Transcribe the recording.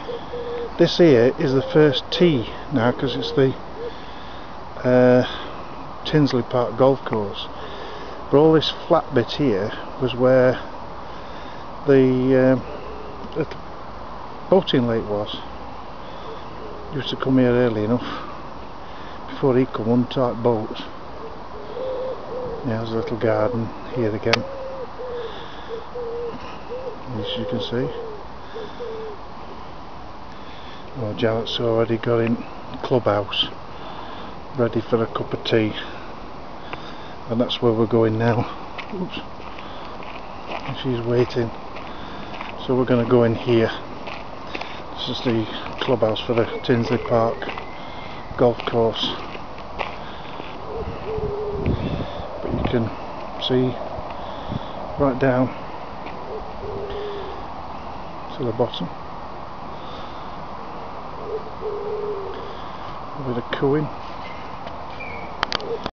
This here is the first tee now, because it's the Tinsley Park golf course. But all this flat bit here was where the little boating lake was. Used to come here early enough before he come on type boats. Yeah, there's a little garden here again, as you can see. Oh, Janet's already got in the clubhouse ready for a cup of tea, and that's where we're going now. Oops. She's waiting, so we're going to go in here. This is the clubhouse for the Tinsley Park golf course, but you can see right down to the bottom. A bit of cooing.